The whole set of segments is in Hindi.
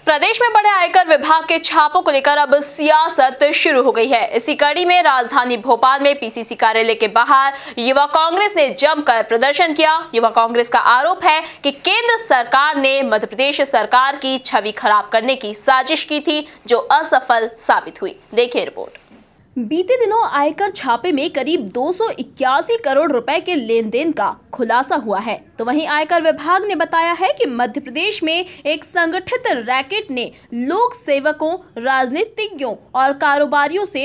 प्रदेश में बड़े आयकर विभाग के छापों को लेकर अब सियासत शुरू हो गई है। इसी कड़ी में राजधानी भोपाल में पीसीसी कार्यालय के बाहर युवा कांग्रेस ने जमकर प्रदर्शन किया। युवा कांग्रेस का आरोप है कि केंद्र सरकार ने मध्य प्रदेश सरकार की छवि खराब करने की साजिश की थी, जो असफल साबित हुई। देखिए रिपोर्ट। बीते दिनों आयकर छापे में करीब 281 करोड़ रुपए के लेन देन का खुलासा हुआ है। तो वहीं आयकर विभाग ने बताया है कि मध्य प्रदेश में एक संगठित रैकेट ने लोक सेवकों, राजनीतिज्ञों और कारोबारियों से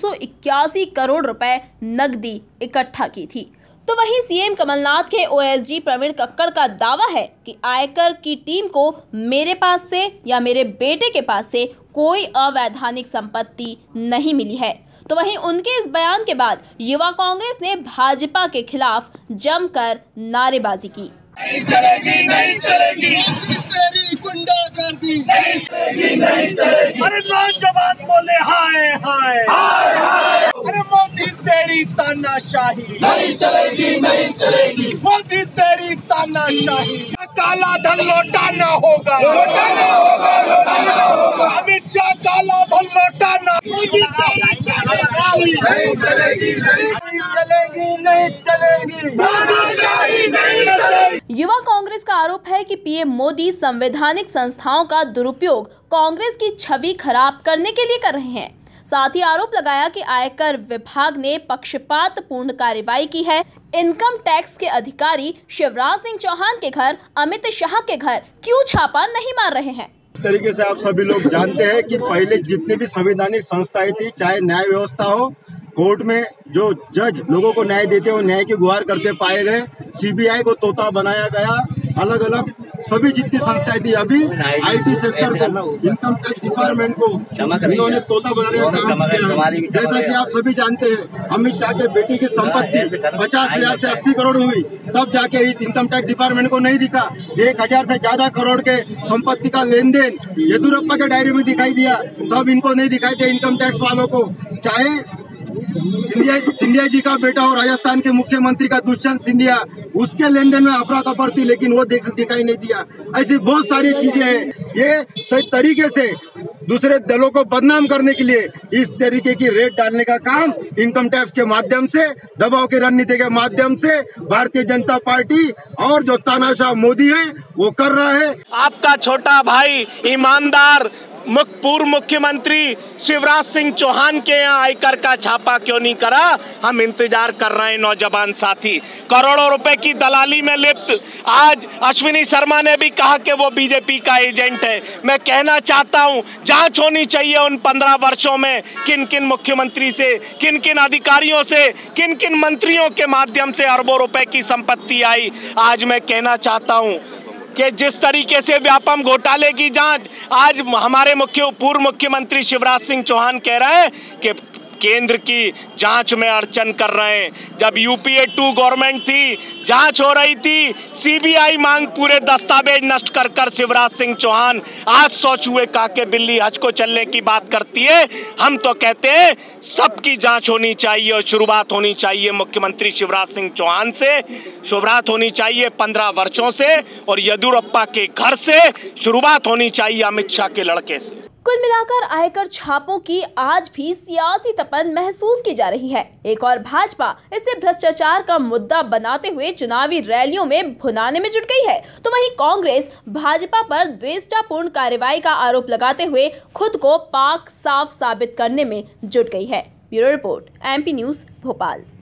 281 करोड़ रुपए नकदी इकट्ठा की थी। तो वहीं सीएम कमलनाथ के ओएसडी प्रवीण कक्कड़ का दावा है कि आयकर की टीम को मेरे पास से या मेरे बेटे के पास से कोई अवैधानिक संपत्ति नहीं मिली है। तो वहीं उनके इस बयान के बाद युवा कांग्रेस ने भाजपा के खिलाफ जमकर नारेबाजी की। नहीं चलेगी, नहीं चलेगी, तेरी गुंडागर्दी नहीं चलेगी, नहीं चलेगी। अरे नौजवान बोले हाय हाय हाय हाय। अरे मोदी तेरी तानाशाही नहीं चलेगी, नहीं चलेगी। मोदी तेरी तानाशाही। काला धन लौटाना होगा, लौटाना होगा, लौटाना होगा। अमित शाह काला धन लौटाना। मोदी तेरी तानाशाही नहीं चलेगी, नहीं चलेगी, नहीं चलेगी। तानाशाही नहीं चलेगी। युवा कांग्रेस का आरोप है कि पीएम मोदी संवैधानिक संस्थाओं का दुरुपयोग कांग्रेस की छवि खराब करने के लिए कर रहे हैं। साथ ही आरोप लगाया कि आयकर विभाग ने पक्षपातपूर्ण कार्रवाई की है। इनकम टैक्स के अधिकारी शिवराज सिंह चौहान के घर, अमित शाह के घर क्यों छापा नहीं मार रहे हैं? इस तरीके से आप सभी लोग जानते हैं कि पहले जितनी भी संवैधानिक संस्थाएं थी, चाहे न्याय व्यवस्था हो, कोर्ट में जो जज लोगों को न्याय देते हो, न्याय की गुहार करते पाए गए। सीबीआई को तोता बनाया गया। अलग अलग सभी जितनी संस्थाएं थी, अभी आईटी सेक्टर को, इनकम टैक्स डिपार्टमेंट को इन्होंने तोता बनाने का काम किया है। जैसा कि आप सभी जानते हैं, अमित शाह के बेटी की संपत्ति 50,000 से 80 करोड़ हुई, तब जाके इस इनकम टैक्स डिपार्टमेंट को नहीं दिखा। 1,000 से ज्यादा करोड़ के संपत्ति का लेन देन येदुरप्पा के डायरी में दिखाई दिया, तब इनको नहीं दिखाई दिया इंकम टैक्स वालों को। चाहे सिंधिया जी का बेटा और राजस्थान के मुख्यमंत्री का दुष्यंत सिंधिया, उसके लेन देन में अफरा तफर थी, लेकिन वो दिखाई नहीं दिया। ऐसी बहुत सारी चीजें हैं। ये सही तरीके से दूसरे दलों को बदनाम करने के लिए इस तरीके की रेट डालने का काम इनकम टैक्स के माध्यम से, दबाव की रणनीति के माध्यम से भारतीय जनता पार्टी और जो तानाशाह मोदी है वो कर रहा है। आपका छोटा भाई ईमानदार पूर्व मुख्यमंत्री शिवराज सिंह चौहान के यहाँ आयकर का छापा क्यों नहीं करा? हम इंतजार कर रहे हैं नौजवान साथी। करोड़ों रुपए की दलाली में लिप्त आज अश्विनी शर्मा ने भी कहा कि वो बीजेपी का एजेंट है। मैं कहना चाहता हूं, जांच होनी चाहिए उन 15 वर्षों में किन किन मुख्यमंत्री से, किन किन अधिकारियों से, किन किन मंत्रियों के माध्यम से अरबों रुपए की संपत्ति आई। आज मैं कहना चाहता हूं कि जिस तरीके से व्यापम घोटाले की जांच आज हमारे पूर्व मुख्यमंत्री शिवराज सिंह चौहान कह रहे हैं कि केंद्र की जांच में अड़चन कर रहे हैं। जब यूपीए 2 गवर्नमेंट थी, जांच हो रही थी, सीबीआई मांग पूरे दस्तावेज नष्ट कर शिवराज सिंह चौहान आज 100 चूहे काके बिल्ली हज को चलने की बात करती है। हम तो कहते हैं सबकी जांच होनी चाहिए और शुरुआत होनी चाहिए मुख्यमंत्री शिवराज सिंह चौहान से, शुरुआत होनी चाहिए 15 वर्षों से, और येदुरप्पा के घर से शुरुआत होनी चाहिए अमित शाह के लड़के से। कुल मिलाकर आयकर छापों की आज भी सियासी तपन महसूस की जा रही है। एक और भाजपा इसे भ्रष्टाचार का मुद्दा बनाते हुए चुनावी रैलियों में भुनाने में जुट गई है। तो वहीं कांग्रेस भाजपा पर द्वेषपूर्ण कार्रवाई का आरोप लगाते हुए खुद को पाक साफ साबित करने में जुट गई है। Bureau report, MP news, Bhopal.